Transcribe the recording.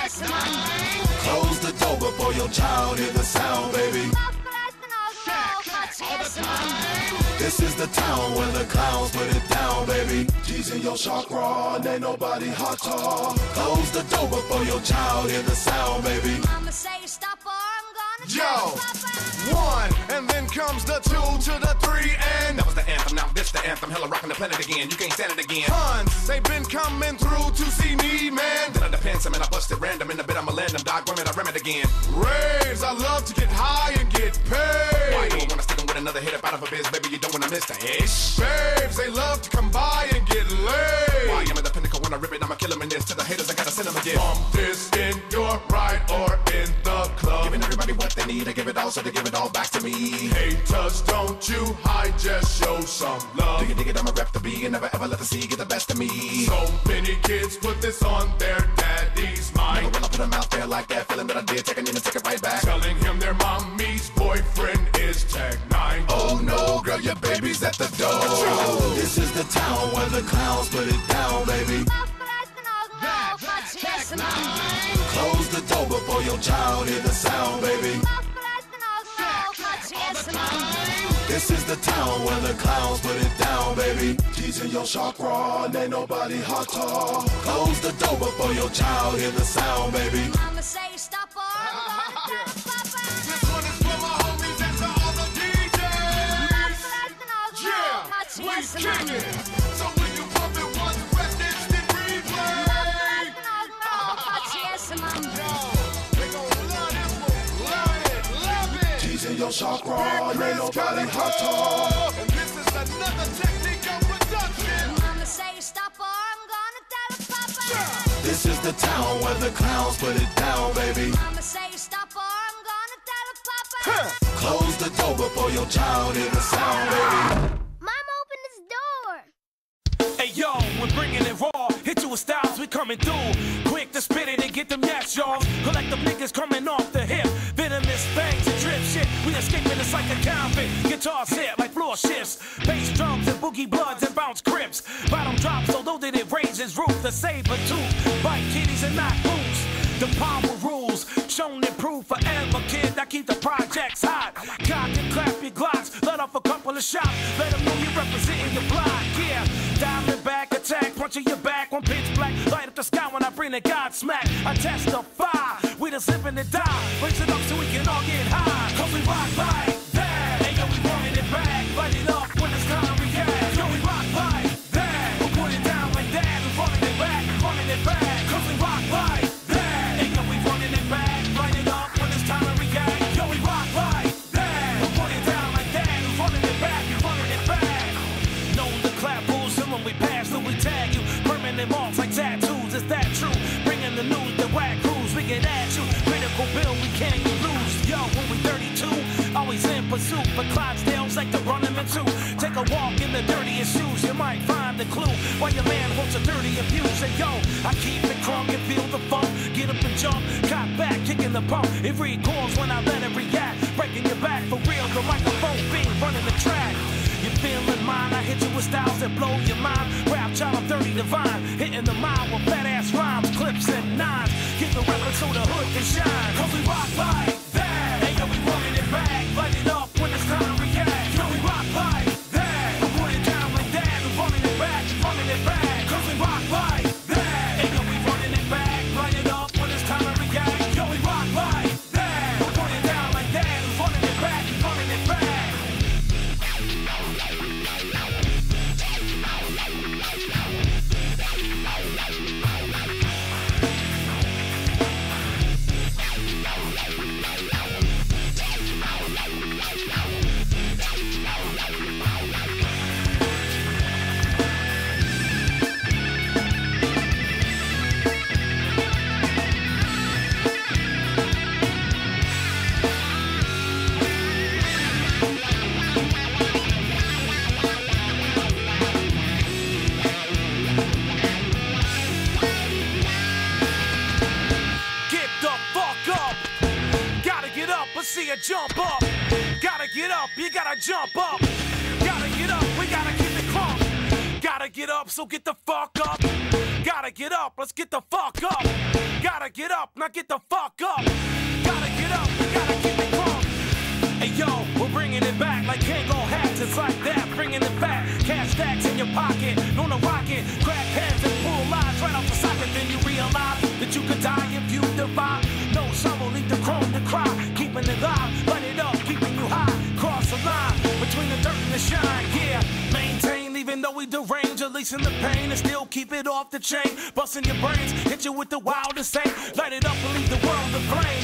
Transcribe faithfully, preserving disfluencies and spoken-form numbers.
Close the door before your child hear the sound, baby. This is the town where the clowns put it down, baby. G's in your chakra, and ain't nobody hotter. Close the door before your child hear the sound, baby. I'ma say stop or I'm gonna Yo, one, and then comes the two to the three, and that was the anthem, now this the anthem. Hella rocking the planet again, you can't stand it again. Huns, they've been coming through to see me, man. Then I depends them and I bust it random. In a bit I'ma land them, dog, run it, I rim it again. Raves, I love to get high and get paid. Why you wanna stick 'em with another hit up out of a biz, baby, you don't wanna miss the ish. Babes, they love to come by and get laid. Why I'm at the pinnacle when I rip it, I'ma kill 'em in this. To the haters, I gotta send 'em again. Bump this in your ride or in the club. Giving everybody what they need, I give it all, so they give it all back to me. Haters, don't you hide, just show some love. Dig it, dig it, I'ma rep the B and never ever let the C get the best of me. So many kids put this on their daddy's mind. Never will I put 'em out there like that, feeling that I did, taking in and take it right back. Telling him their mommy's boyfriend is Tag nine. Oh no, girl, your baby's at the door. This is the town where the clowns put it down, baby. Close the door before your child hear the sound, baby. This is the town where the clowns put it down, baby. G's in your chakra, and ain't nobody hotter. Close the door before your child hear the sound, baby. I'ma say stop or I'm gonna tell Papa. This one is for my homies and to all the D Js. Yeah, we king it. So when you pump it once, press instant replay. They gon' love this one, love it, love it. G's in your chakra, and ain't nobody hotter. And this is another technique of production. I'ma say stop or I'm gonna tell Papa. This is the town where the clowns put it down, baby. I'ma say stop or I'm gonna tell Papa. Close the door before your child hear the sound, baby. Mom, open this door. Hey yo, we're bringing it raw. Hit you with styles, we coming through. Quick to spit it and get them yaks, y'all. Collect them niggas coming off the hip. Venomous bangs and drip shit. We escaping it's like a convict. Guitars hit like floor shifts. Bass drums and boogie bloods and bounce grips. Bottom drops, although they did raise his roof. The saber tooth, bite kitties and not boots. The power rules, shown and proved forever, kid. I keep the projects hot. Cock and clap your glocks, let off a couple of shots. Let them know you're representing your block, yeah. Diamond back attack, punching your back on pitch black. Light up the sky when I bring the God smack. I testify, we just living and die. Raise it up so we can all get high. Cause we rock like that. Hey yo, we running it back. Light it up when it's time to react. Yo, we rock like that. We put it down like that. We running it back, running it back. Cause we rock like that. Hey yo, we running it back. Light it up when it's time to react. Yo, we rock like that. We put it down like that. We running it back, we running it back. Know the clap rules, and when we pass through, we tag you. Permanent marks like tattoos, is that true? Bringing the news, the whack crews, we get at you. Critical bill, we can't lose. Yo, when we thirty-two, always in pursuit. But Clydesdales like to run them in two. Take a walk in the dirtiest shoes, you might find the clue. Why your man wants a dirty abuse. Say, yo, I keep it crunk and feel the funk. Get up and jump, cop back, kicking the pump. It records when I let it react. Breaking your back for real, the microphone being running the track. You feeling mine, I hit you with styles that blow your mind. Rap child, I'm dirty divine. Hitting the mind with fat ass rhymes, clips and nines. Get the record so the hood can shine. Cause we rock like that. Hey yo, we running it back. Light it up when it's time to react. Yo, we rock like that. We put it down like that. We running it back, running it back. Cause we rock like that. Hey yo, we running it back. Light it up when it's time to react. Yo, we rock like that. We put it down like that. We running it back, running it back. See you jump up, gotta get up, you gotta jump up, gotta get up, we gotta keep it crunk, gotta get up, so get the fuck up, gotta get up, let's get the fuck up, gotta Gotta get up, now get the fuck up. Gotta get up, we gotta keep it crunk. Hey yo, we're bringing it back like Kango hats, it's like that, bringing it back. Cash stacks in your pocket, on a rocket, crack heads and pull lines right off the socket. Then you realize that you could die if you divide. No shovel, leave the chrome to cry. Keeping it live, light it up, keeping you high. Cross the line between the dirt and the shine, yeah. Maintain, even though we derange, releasing the pain and still keep it off the chain. Busting your brains, hit you with the wildest aim. Light it up and leave the world aflame.